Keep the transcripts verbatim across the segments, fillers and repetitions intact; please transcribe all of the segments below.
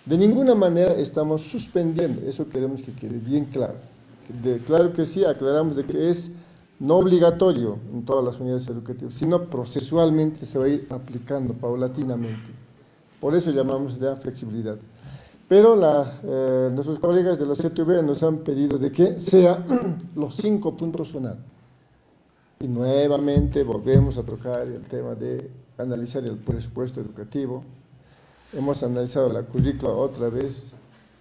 De ninguna manera estamos suspendiendo, eso queremos que quede bien claro. De, claro que sí, aclaramos de que es no obligatorio en todas las unidades educativas, sino procesualmente se va a ir aplicando paulatinamente. Por eso llamamos de flexibilidad. Pero la, eh, nuestros colegas de la C T V nos han pedido de que sea los cinco puntos sonar. Y nuevamente volvemos a tocar el tema de analizar el presupuesto educativo. Hemos analizado la currícula otra vez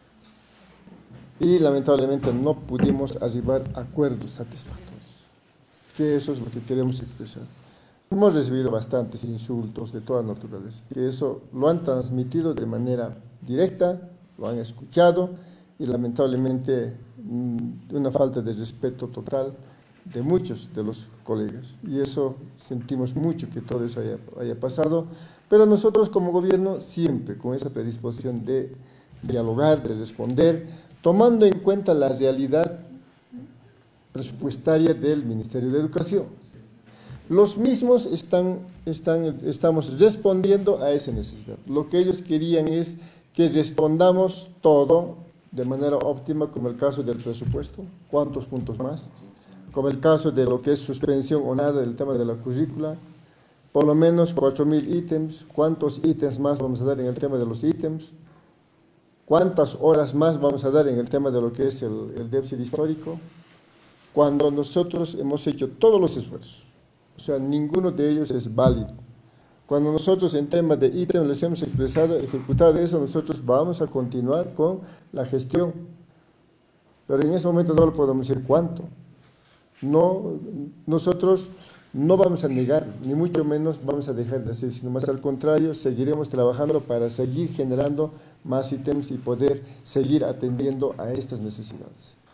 y lamentablemente no pudimos arribar a acuerdos satisfactorios, que eso es lo que queremos expresar. Hemos recibido bastantes insultos de toda naturaleza, que eso lo han transmitido de manera directa, lo han escuchado y lamentablemente una falta de respeto total de muchos de los colegas, y eso sentimos mucho que todo eso haya, haya pasado, pero nosotros como gobierno siempre con esa predisposición de dialogar, de responder, tomando en cuenta la realidad presupuestaria del Ministerio de Educación. Los mismos están, están, estamos respondiendo a esa necesidad. Lo que ellos querían es que respondamos todo de manera óptima, como el caso del presupuesto, ¿cuántos puntos más? Como el caso de lo que es suspensión o nada del tema de la currícula, por lo menos cuatro mil ítems, ¿cuántos ítems más vamos a dar en el tema de los ítems? ¿Cuántas horas más vamos a dar en el tema de lo que es el, el déficit histórico? Cuando nosotros hemos hecho todos los esfuerzos, o sea, ninguno de ellos es válido. Cuando nosotros en tema de ítems les hemos expresado, ejecutado eso, nosotros vamos a continuar con la gestión. Pero en ese momento no lo podemos decir cuánto. No, nosotros no vamos a negar, ni mucho menos vamos a dejar de hacer, sino más al contrario, seguiremos trabajando para seguir generando más ítems y poder seguir atendiendo a estas necesidades.